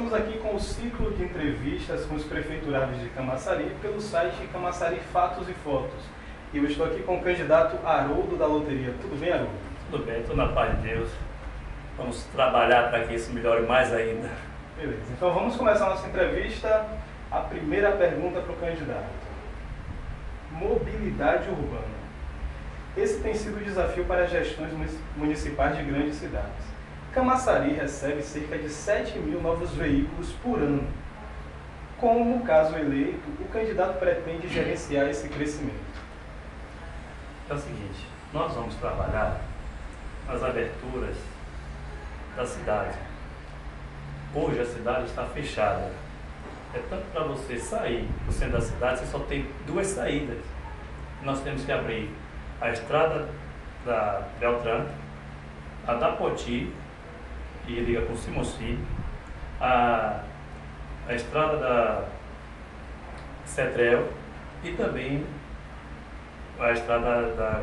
Estamos aqui com o ciclo de entrevistas com os prefeituráveis de Camaçari pelo site Camaçari Fatos e Fotos. E eu estou aqui com o candidato Haroldo da Loteria. Tudo bem, Haroldo? Tudo bem, tudo na paz de Deus. Vamos trabalhar para que isso melhore mais ainda. Beleza, então vamos começar a nossa entrevista. A primeira pergunta para o candidato. Mobilidade urbana. Esse tem sido o desafio para as gestões municipais de grandes cidades. Camaçari recebe cerca de 7.000 novos veículos por ano. Como, caso eleito, o candidato pretende gerenciar esse crescimento? É o seguinte, nós vamos trabalhar nas aberturas da cidade. Hoje a cidade está fechada. É tanto para você sair do centro da cidade, você só tem duas saídas. Nós temos que abrir a estrada da Beltrán, a da Poti, que liga com o Simões, a estrada da Cetrel e também a estrada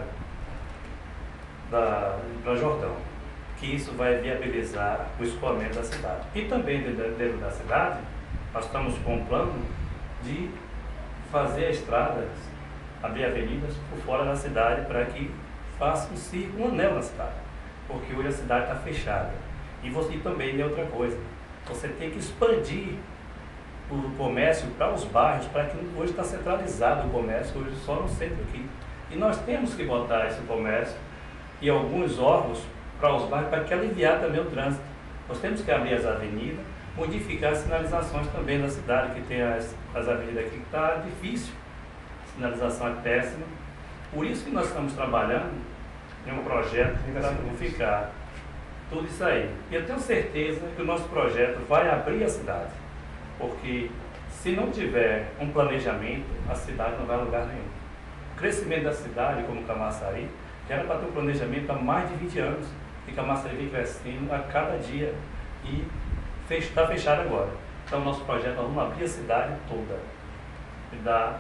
da Jordão, que isso vai viabilizar o escoamento da cidade. E também dentro da cidade, nós estamos com um plano de fazer estradas, abrir avenidas por fora da cidade para que faça um círculo, um anel na cidade, porque hoje a cidade está fechada. E você também tem outra coisa, você tem que expandir o comércio para os bairros, para que hoje está centralizado o comércio, hoje só no centro aqui. E nós temos que botar esse comércio e alguns órgãos para os bairros, para que aliviar também o trânsito. Nós temos que abrir as avenidas, modificar as sinalizações também da cidade, que tem as avenidas aqui que está difícil, a sinalização é péssima. Por isso que nós estamos trabalhando em um projeto para modificar tudo isso aí. E eu tenho certeza que o nosso projeto vai abrir a cidade, porque se não tiver um planejamento, a cidade não vai a lugar nenhum. O crescimento da cidade, como Camaçari, já era para ter um planejamento há mais de 20 anos, e Camaçari vem crescendo a cada dia e está fechado agora. Então, nosso projeto, nós vamos abrir a cidade toda e dar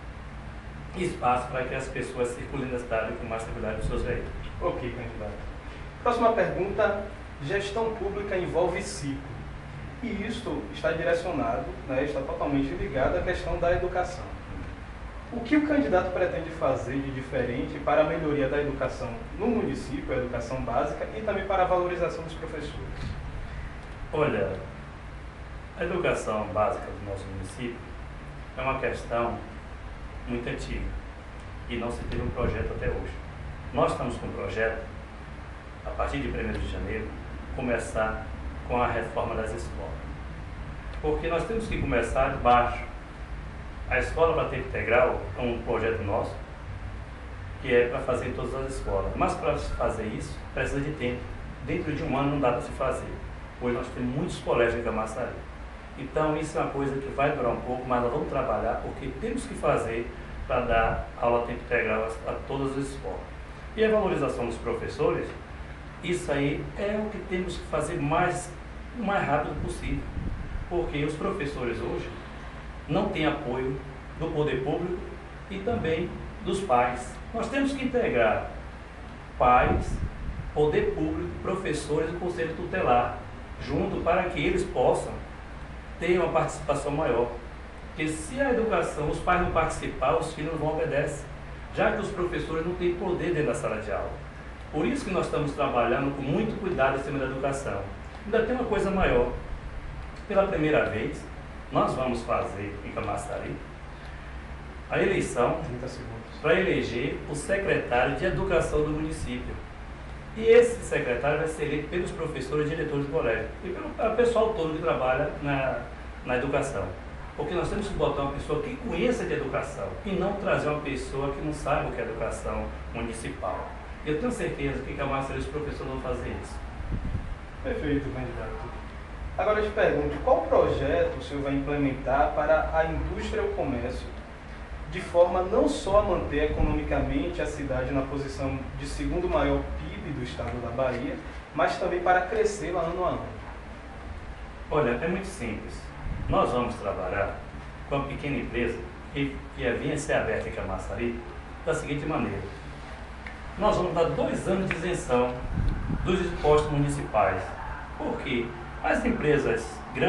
espaço para que as pessoas circulem na cidade com mais tranquilidade dos seus veículos. Ok, candidato. Próxima pergunta. Gestão pública envolve ciclo. E isto está direcionado, está totalmente ligado à questão da educação. O que o candidato pretende fazer de diferente para a melhoria da educação no município, a educação básica, e também para a valorização dos professores? Olha, a educação básica do nosso município é uma questão muito antiga e não se teve um projeto até hoje. Nós estamos com um projeto, a partir de 1º de janeiro, começar com a reforma das escolas. Porque nós temos que começar de baixo. A escola para tempo integral é um projeto nosso, que é para fazer em todas as escolas. Mas para fazer isso, precisa de tempo. Dentro de um ano não dá para se fazer. Hoje nós temos muitos colégios em Camaçari. Então isso é uma coisa que vai durar um pouco, mas nós vamos trabalhar porque temos que fazer para dar aula a tempo integral a todas as escolas. E a valorização dos professores, isso aí é o que temos que fazer o mais rápido possível. Porque os professores hoje não têm apoio do poder público e também dos pais. Nós temos que integrar pais, poder público, professores e conselho tutelar junto para que eles possam ter uma participação maior. Porque se a educação, os pais não participar, os filhos não obedecem, já que os professores não têm poder dentro da sala de aula. Por isso que nós estamos trabalhando com muito cuidado em cima da educação. Ainda tem uma coisa maior. Pela primeira vez, nós vamos fazer em Camaçari a eleição para eleger o secretário de educação do município. E esse secretário vai ser eleito pelos professores e diretores do colégio e pelo pessoal todo que trabalha na educação. Porque nós temos que botar uma pessoa que conheça de educação e não trazer uma pessoa que não saiba o que é educação municipal. Eu tenho certeza que Camaçari os professores vão fazer isso. Perfeito, candidato. Agora eu te pergunto, qual projeto o senhor vai implementar para a indústria e o comércio, de forma não só a manter economicamente a cidade na posição de segundo maior PIB do estado da Bahia, mas também para crescê-la ano a ano? Olha, é muito simples. Nós vamos trabalhar com uma pequena empresa que vinha ser aberta em Camaçari da seguinte maneira. Nós vamos dar 2 anos de isenção dos impostos municipais. Por quê? As empresas grandes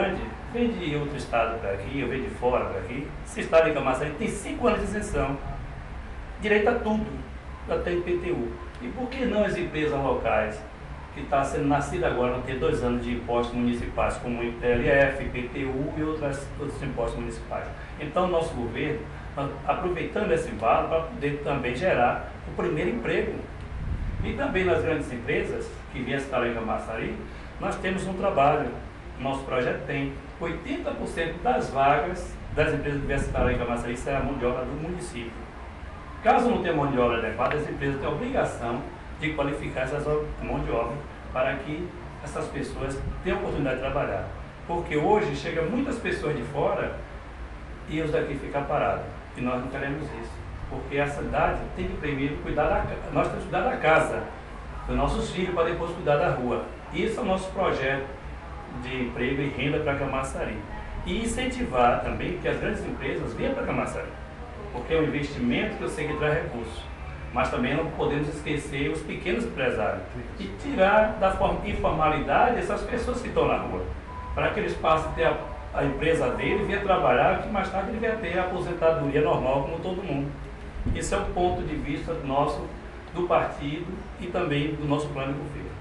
vem de outro estado para aqui, ou vem de fora para aqui, esse estado de Camaçari tem 5 anos de isenção, direito a tudo, até IPTU. E por que não as empresas locais, que está sendo nascida agora, vão ter 2 anos de impostos municipais, como IPLF, IPTU e outros impostos municipais? Então, nosso governo, aproveitando esse valo para poder também gerar o primeiro emprego. E também nas grandes empresas que vêm se instalar em Camaçari, nós temos um trabalho, nosso projeto tem 80% das vagas das empresas que vêm se instalar em Camaçari será a mão de obra do município. Caso não tenha mão de obra adequada, as empresas têm a obrigação de qualificar essas mão de obra para que essas pessoas tenham oportunidade de trabalhar. Porque hoje chegam muitas pessoas de fora e os daqui ficam parados. E nós não queremos isso. Porque a cidade tem que primeiro cuidar da casa. Nós temos que cuidar da casa, dos nossos filhos, para depois cuidar da rua. Isso é o nosso projeto de emprego e renda para Camaçari. E incentivar também que as grandes empresas venham para Camaçari. Porque é um investimento que eu sei que traz recursos. Mas também não podemos esquecer os pequenos empresários e tirar da informalidade essas pessoas que estão na rua, para que eles passem a ter a empresa dele, venha trabalhar, que mais tarde ele venha ter a aposentadoria normal como todo mundo. Esse é o ponto de vista nosso, do partido e também do nosso plano de governo.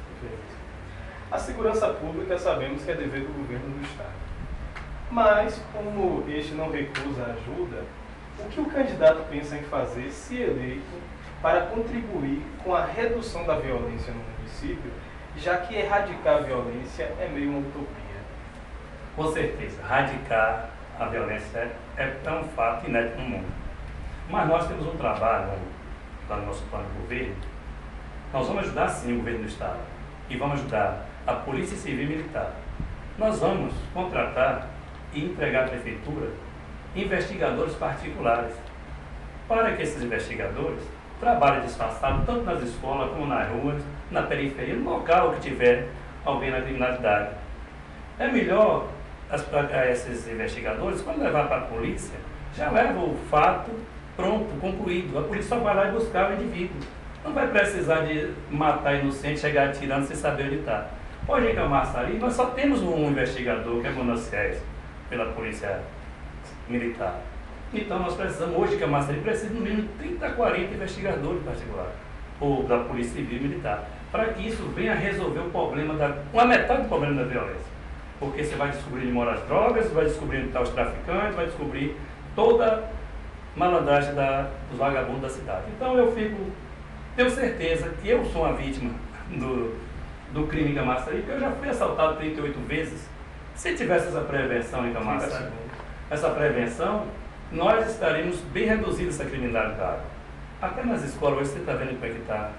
A segurança pública sabemos que é dever do governo do Estado. Mas, como este não recusa a ajuda, o que o candidato pensa em fazer, se eleito, para contribuir com a redução da violência no município, já que erradicar a violência é meio uma utopia? Com certeza, erradicar a violência é um fato inédito no mundo. Mas nós temos um trabalho lá no nosso plano de governo. Nós vamos ajudar sim o governo do Estado e vamos ajudar a Polícia Civil e Militar. Nós vamos contratar e entregar à Prefeitura investigadores particulares, para que esses investigadores trabalhem disfarçados tanto nas escolas como nas ruas, na periferia, no local que tiver alguém na criminalidade. É melhor esses investigadores, quando levar para a polícia, já leva o fato pronto, concluído. A polícia só vai lá e buscar o indivíduo. Não vai precisar de matar inocente, chegar atirando sem saber onde está. Hoje em Camaçari, nós só temos um investigador, que é Monaciés, pela Polícia Militar. Então nós precisamos, hoje em Camaçari, precisa no mínimo 30 a 40 investigadores particulares, ou da Polícia Civil e Militar, para que isso venha resolver o problema, uma metade do problema da violência. Porque você vai descobrir onde moram as drogas, vai descobrir onde estão os traficantes, vai descobrir toda a malandragem dos vagabundos da cidade. Então tenho certeza que eu sou uma vítima do crime em Camaçari, porque eu já fui assaltado 38 vezes. Se tivesse essa prevenção em Camaçari, essa prevenção, nós estaremos bem reduzidos essa criminalidade. Até nas escolas, hoje você está vendo como é que está.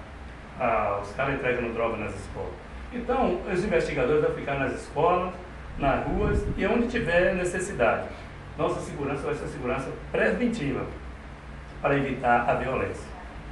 Os caras entregando droga nas escolas. Então, os investigadores vão ficar nas escolas, nas ruas e onde tiver necessidade. Nossa segurança vai ser segurança preventiva para evitar a violência.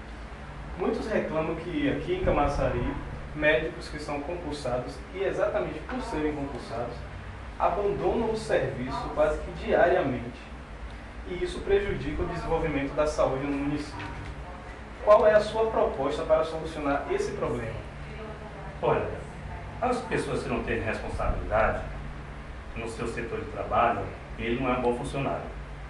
Muitos reclamam que aqui em Camaçari, médicos que são concursados, e exatamente por serem concursados, abandonam o serviço quase que diariamente. E isso prejudica o desenvolvimento da saúde no município. Qual é a sua proposta para solucionar esse problema? Olha, as pessoas que não têm responsabilidade no seu setor de trabalho, ele não é um bom funcionário.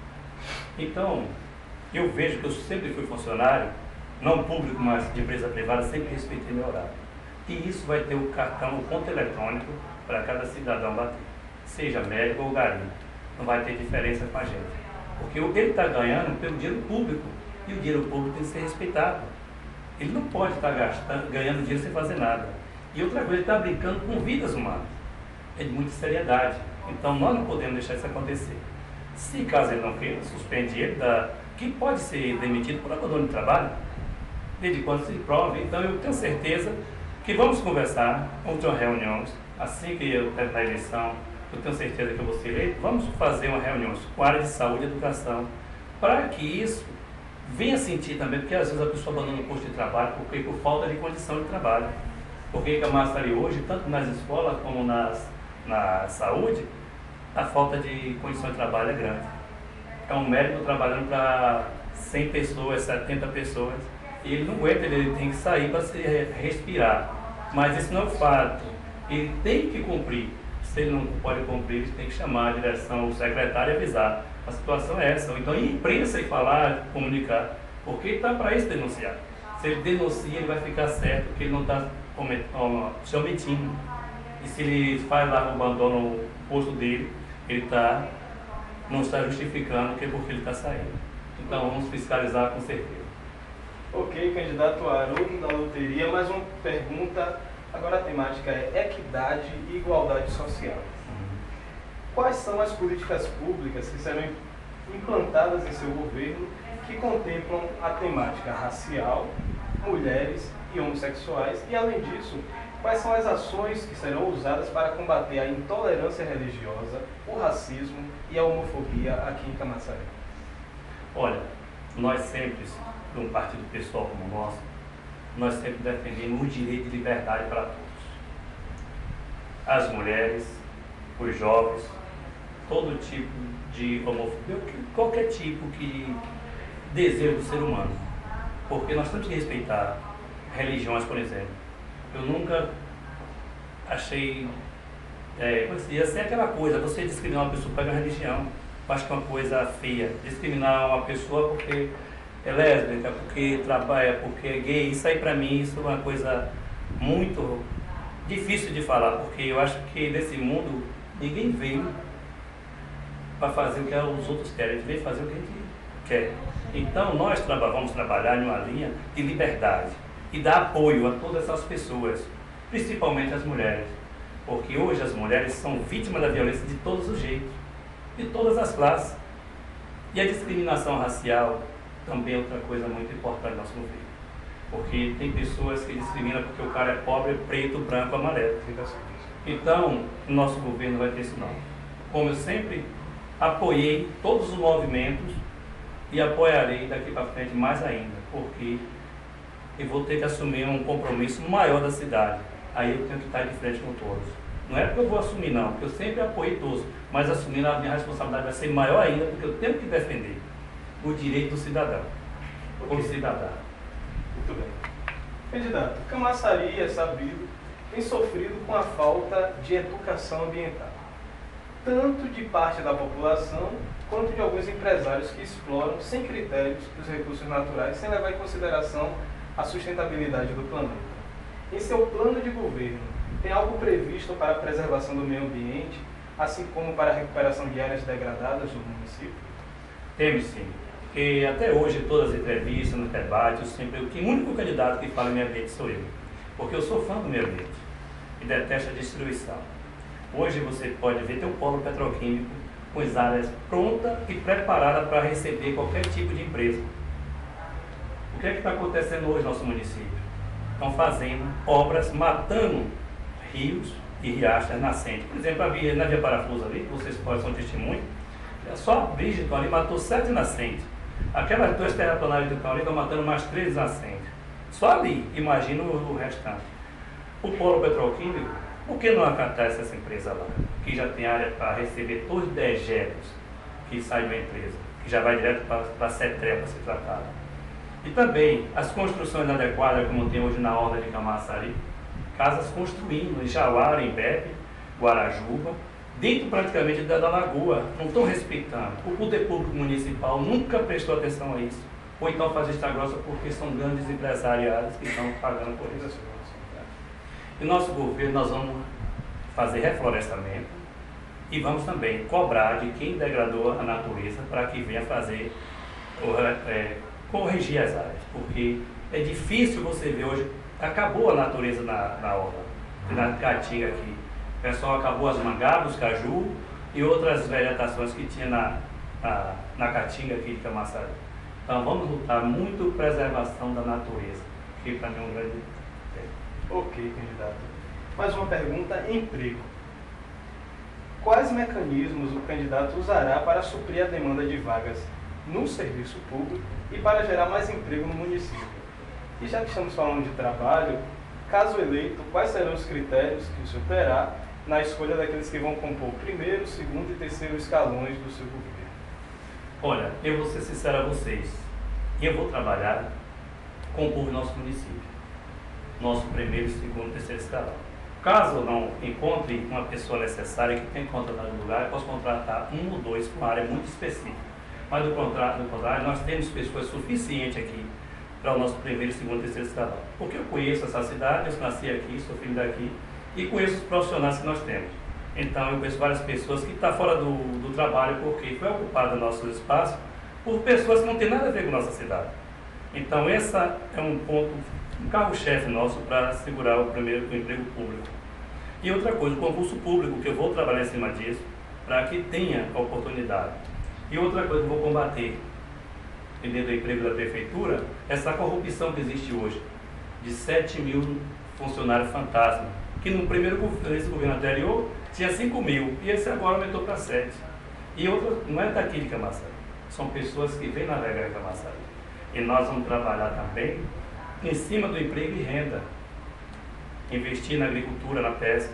Então, eu vejo que eu sempre fui funcionário, não público, mas de empresa privada, sempre respeitei meu horário. E isso vai ter o cartão, o ponto eletrônico para cada cidadão bater, seja médico ou garimpo. Não vai ter diferença com a gente. Porque ele está ganhando pelo dinheiro público, e o dinheiro público tem que ser respeitado. Ele não pode estar ganhando dinheiro sem fazer nada. E outra coisa, ele está brincando com vidas humanas. É de muita seriedade. Então nós não podemos deixar isso acontecer. Se caso ele não queira, suspende ele, que pode ser demitido por abandono de trabalho, desde quando se prove. Então eu tenho certeza que vamos conversar, vamos ter uma reunião, assim que eu terminar a eleição, eu tenho certeza que eu vou ser eleito, vamos fazer uma reunião com a área de saúde e educação, para que isso venha sentir também, porque às vezes a pessoa abandona o posto de trabalho por falta de condição de trabalho. Porque em Camaçari hoje, tanto nas escolas como na saúde, a falta de condição de trabalho é grande. É um médico trabalhando para 100 pessoas, 70 pessoas, e ele não aguenta, ele tem que sair para se respirar. Mas isso não é o fato. Ele tem que cumprir. Se ele não pode cumprir, ele tem que chamar a direção, o secretário e avisar. A situação é essa. Ou então ir à imprensa e falar, comunicar. Porque ele está para isso denunciar. Se ele denuncia, ele vai ficar certo que ele não está se omitindo. E se ele faz lá, abandona o posto dele, ele não está justificando que é porque ele está saindo. Então vamos fiscalizar com certeza. Ok, candidato Haroldo da Loteria, mais uma pergunta. Agora a temática é equidade e igualdade social. Quais são as políticas públicas que serão implantadas em seu governo que contemplam a temática racial, mulheres e homossexuais? E além disso, quais são as ações que serão usadas para combater a intolerância religiosa, o racismo e a homofobia aqui em Camaçari? Olha, nós sempre, de um partido pessoal como o nosso, nós sempre defendemos o direito de liberdade para todos. As mulheres, os jovens, todo tipo de homofobia, qualquer tipo que desejo do ser humano. Porque nós temos que respeitar religiões, por exemplo. Eu nunca achei, ia ser aquela coisa, você discriminar uma pessoa por uma religião. Eu acho que é uma coisa feia. Discriminar uma pessoa porque é lésbica, porque trabalha, porque é gay, isso aí pra mim, isso é uma coisa muito difícil de falar, porque eu acho que nesse mundo ninguém veio para fazer o que os outros querem, a gente veio fazer o que a gente quer. Então nós vamos trabalhar em uma linha de liberdade e dar apoio a todas essas pessoas, principalmente as mulheres, porque hoje as mulheres são vítimas da violência de todos os jeitos, de todas as classes. E a discriminação racial também é outra coisa muito importante no nosso governo. Porque tem pessoas que discriminam porque o cara é pobre, preto, branco, amarelo. Então, o nosso governo vai ter isso não. Como eu sempre apoiei todos os movimentos e apoiarei daqui para frente mais ainda, porque eu vou ter que assumir um compromisso maior da cidade. Aí eu tenho que estar de frente com todos. Não é porque eu vou assumir não, porque eu sempre apoiei todos, mas assumindo a minha responsabilidade vai ser maior ainda, porque eu tenho que defender o direito do cidadão, ou cidadã. Muito bem. Candidato, Camaçari, é sabido, tem sofrido com a falta de educação ambiental, tanto de parte da população, quanto de alguns empresários que exploram sem critérios os recursos naturais, sem levar em consideração a sustentabilidade do planeta. Em seu plano de governo, tem algo previsto para a preservação do meio ambiente, assim como para a recuperação de áreas degradadas do município? Temos sim. Porque até hoje, todas as entrevistas, nos debates, o único candidato que fala em meio ambiente sou eu. Porque eu sou fã do meio ambiente e detesto a destruição. Hoje você pode ver, tem um polo petroquímico com as áreas prontas e preparadas para receber qualquer tipo de empresa. O que é que está acontecendo hoje no nosso município? Estão fazendo obras, matando rios e riachos nascentes. Por exemplo, na Via Parafuso ali, vocês podem ser um testemunho, só a Brígido ali matou 7 nascentes. Aquelas 2 terraplanárias do estão ali estão matando mais 3 nascentes. Só ali, imagina o restante. O polo petroquímico, por que não acatar essa empresa lá? Que já tem área para receber todos os dejetos que saem de uma empresa, que já vai direto para a CETRE para ser tratado. E também as construções inadequadas, como tem hoje na Orla de Camaçari, casas construindo em Jauara, em Bebe, Guarajuba, dentro praticamente da lagoa, não estão respeitando. O poder público municipal nunca prestou atenção a isso. Ou então faz vista grossa porque são grandes empresariados que estão pagando por isso. E nosso governo, nós vamos fazer reflorestamento e vamos também cobrar de quem degradou a natureza para que venha fazer, corrigir as áreas. Porque é difícil você ver hoje, acabou a natureza na orla, na Caatinga aqui. O pessoal acabou as mangabas, caju e outras vegetações que tinha na Caatinga aqui de Camaçari. Então vamos lutar muito preservação da natureza, que para mim é um grande tema. Ok, candidato. Mais uma pergunta: emprego. Quais mecanismos o candidato usará para suprir a demanda de vagas no serviço público e para gerar mais emprego no município? E já que estamos falando de trabalho, caso eleito, quais serão os critérios que o senhor terá na escolha daqueles que vão compor o primeiro, segundo e terceiro escalões do seu governo? Olha, eu vou ser sincero a vocês. Eu vou trabalhar com o povo do nosso município. Nosso primeiro, segundo e terceiro escalão. Caso não encontre uma pessoa necessária que tem que contratar no lugar, eu posso contratar um ou dois com uma área muito específica. Mas do contrário, nós temos pessoas suficientes aqui para o nosso primeiro, segundo e terceiro estadual. Porque eu conheço essa cidade, eu nasci aqui, sou filho daqui e conheço os profissionais que nós temos. Então eu conheço várias pessoas que estão fora do trabalho porque foi ocupado nosso espaço por pessoas que não têm nada a ver com a nossa cidade. Então esse é um ponto, um carro-chefe nosso para segurar o emprego público. E outra coisa, o concurso público, que eu vou trabalhar em cima disso, para que tenha oportunidade. E outra coisa que eu vou combater dentro do emprego da prefeitura, essa corrupção que existe hoje, de 7 mil funcionários fantasma, que no esse governo anterior tinha 5 mil, e esse agora aumentou para 7. E outra, não é daqui de Camaçari, são pessoas que vêm navegar em Camaçari. E nós vamos trabalhar também em cima do emprego e renda, investir na agricultura, na pesca,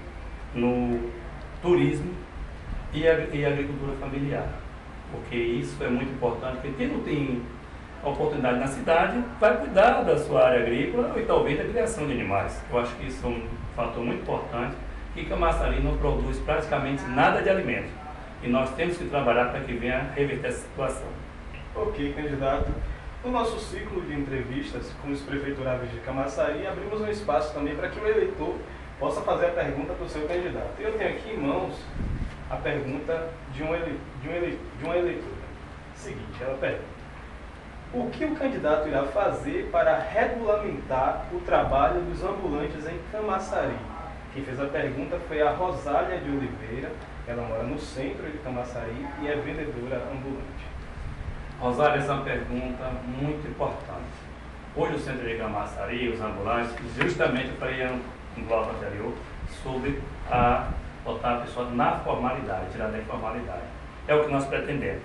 no turismo e agricultura familiar, porque isso é muito importante, porque quem não tem oportunidade na cidade vai cuidar da sua área agrícola e talvez da criação de animais. Eu acho que isso é um fator muito importante, que Camaçari não produz praticamente nada de alimento, e nós temos que trabalhar para que venha reverter essa situação. Ok, candidato. No nosso ciclo de entrevistas com os prefeituráveis de Camaçari, abrimos um espaço também para que o eleitor possa fazer a pergunta para o seu candidato. Eu tenho aqui em mãos a pergunta de uma eleitora. Seguinte, ela pergunta: o que o candidato irá fazer para regulamentar o trabalho dos ambulantes em Camaçari? Quem fez a pergunta foi a Rosália de Oliveira. Ela mora no centro de Camaçari e é vendedora ambulante. Rosália, essa é uma pergunta muito importante. Hoje o centro de Camaçari, os ambulantes, justamente eu falei no bloco anterior sobre botar a pessoa na formalidade, tirar da informalidade. É o que nós pretendemos.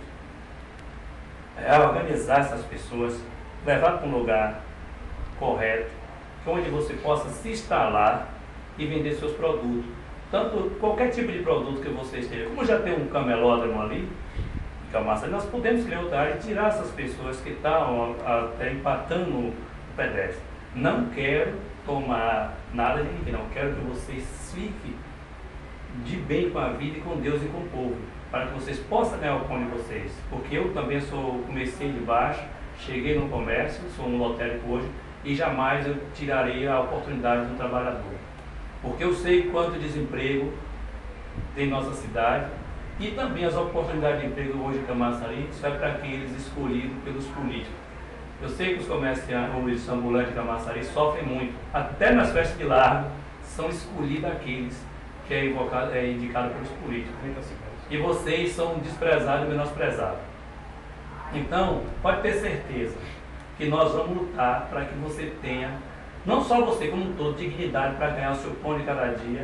É organizar essas pessoas, levar para um lugar correto, onde você possa se instalar e vender seus produtos. Tanto qualquer tipo de produto que você esteja, como já tem um camelódromo ali, Camaçari, nós podemos criar outra área e tirar essas pessoas que estão até empatando o pedestre. Não quero tomar nada de ninguém, não quero que vocês fiquem de bem com a vida e com Deus e com o povo, para que vocês possam ganhar o pão de vocês. Porque eu também comecei de baixo, cheguei no comércio, sou um lotérico hoje, e jamais eu tirarei a oportunidade do trabalhador. Porque eu sei quanto desemprego tem em nossa cidade, e também as oportunidades de emprego hoje em Camaçari, isso é para aqueles escolhidos pelos políticos. Eu sei que os comerciantes, os ambulantes de Camaçari sofrem muito. Até nas festas de largo são escolhidos aqueles que é indicado pelos políticos. E vocês são desprezados e menosprezados. Então, pode ter certeza que nós vamos lutar para que você tenha, não só você como um todo, dignidade para ganhar o seu pão de cada dia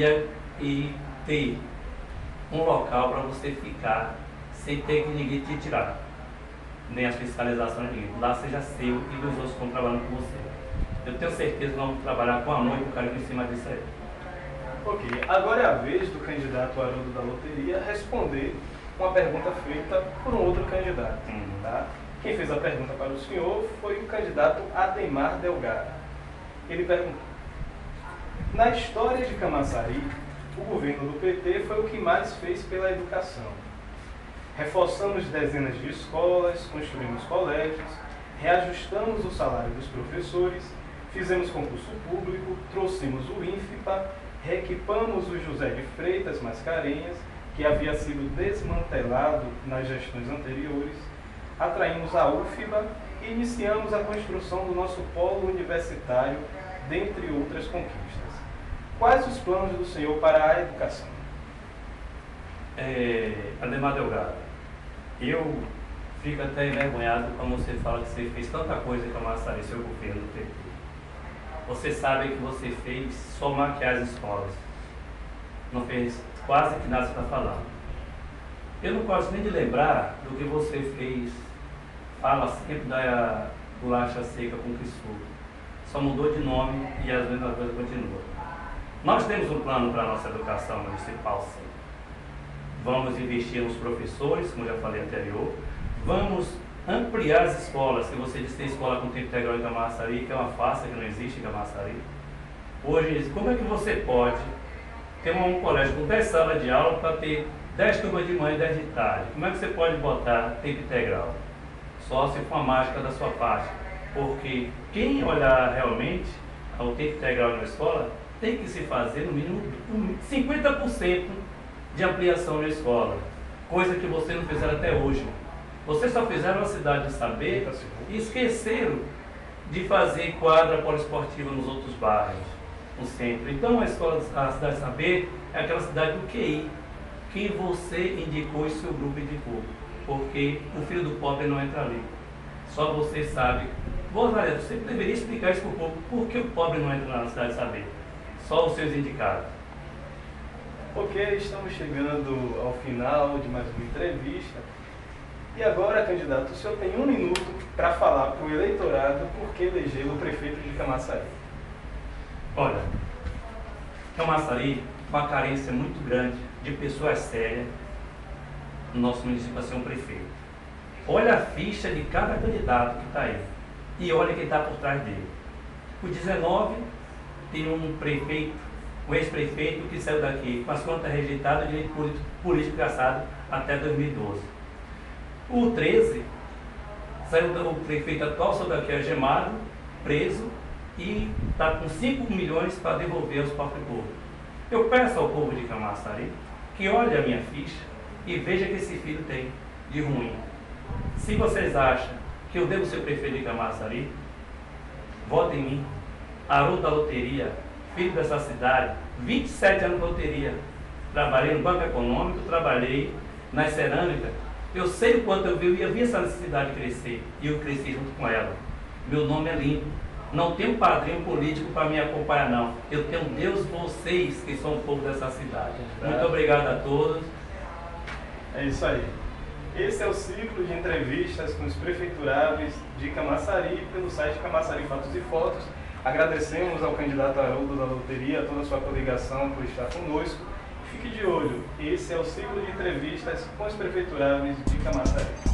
e ter um local para você ficar sem ter que ninguém te tirar, nem a fiscalização de ninguém. Lá seja seu e dos outros que estão trabalhando com você. Eu tenho certeza que nós vamos trabalhar com amor e com carinho em cima disso aí. Ok, agora é a vez do candidato Haroldo da Loteria responder uma pergunta feita por um outro candidato. Tá? Quem fez a pergunta para o senhor foi o candidato Ademar Delgado. Ele perguntou: na história de Camaçari, o governo do PT foi o que mais fez pela educação. Reforçamos dezenas de escolas, construímos colégios, reajustamos o salário dos professores, fizemos concurso público, trouxemos o INFPA, reequipamos o José de Freitas Mascarenhas, que havia sido desmantelado nas gestões anteriores, atraímos a UFBA e iniciamos a construção do nosso polo universitário, dentre outras conquistas. Quais os planos do senhor para a educação? Ademar Delgado, eu fico até envergonhado quando você fala que você fez tanta coisa em Camaçari, seu governo do PT. Você sabe que você fez só maquiar as escolas. Não fez quase que nada que você está falando. Eu não gosto nem de lembrar do que você fez. Fala sempre da bolacha seca com Crisudo. Só mudou de nome e as mesmas coisas continuam. Nós temos um plano para a nossa educação municipal, sim. Vamos investir nos professores, como já falei anterior. Vamos ampliar as escolas. Se você diz que tem escola com tempo integral em Camaçari, que é uma farsa que não existe em Camaçari. Hoje, como é que você pode ter um colégio com 10 salas de aula para ter 10 turmas de manhã e 10 de tarde? Como é que você pode botar tempo integral? Só se for a mágica da sua parte. Porque quem olhar realmente ao tempo integral na escola tem que se fazer no mínimo 50% de ampliação na escola. Coisa que você não fizeram até hoje. Vocês só fizeram a cidade de saber e esqueceram de fazer quadra poliesportiva nos outros bairros, no centro. Então a cidade de saber é aquela cidade do QI, que você indicou e seu grupo indicou. Porque o filho do pobre não entra ali. Só você sabe. Rosália, você deveria explicar isso para o povo. Por que o pobre não entra na cidade de saber? Só os seus indicados. Ok, estamos chegando ao final de mais uma entrevista. E agora, candidato, o senhor tem 1 minuto para falar para o eleitorado por que elegeu o prefeito de Camaçari. Olha, Camaçari, uma carência muito grande de pessoas sérias no nosso município para ser um prefeito. Olha a ficha de cada candidato que está aí e olha quem está por trás dele. O 19 tem um prefeito, um ex-prefeito que saiu daqui com as contas rejeitadas, direito político cassado até 2012. O 13 saiu o prefeito atual, saiu daqui algemado, preso e está com 5 milhões para devolver aos próprios povos. Eu peço ao povo de Camaçari que olhe a minha ficha e veja que esse filho tem de ruim. Se vocês acham que eu devo ser prefeito de Camaçari, votem em mim. Haroldo da Loteria, filho dessa cidade, 27 anos de loteria. Trabalhei no Banco Econômico, trabalhei na cerâmica. Eu sei o quanto eu vi essa necessidade crescer e eu cresci junto com ela. Meu nome é limpo. Não tenho padrinho político para me acompanhar, não. Eu tenho Deus, vocês que são o povo dessa cidade. Muito obrigado a todos. É isso aí. Esse é o ciclo de entrevistas com os prefeituráveis de Camaçari pelo site Camaçari Fatos e Fotos. Agradecemos ao candidato Haroldo da Loteria, a toda a sua coligação por estar conosco. Fique de olho, esse é o ciclo de entrevistas com os prefeituráveis de Camaçari.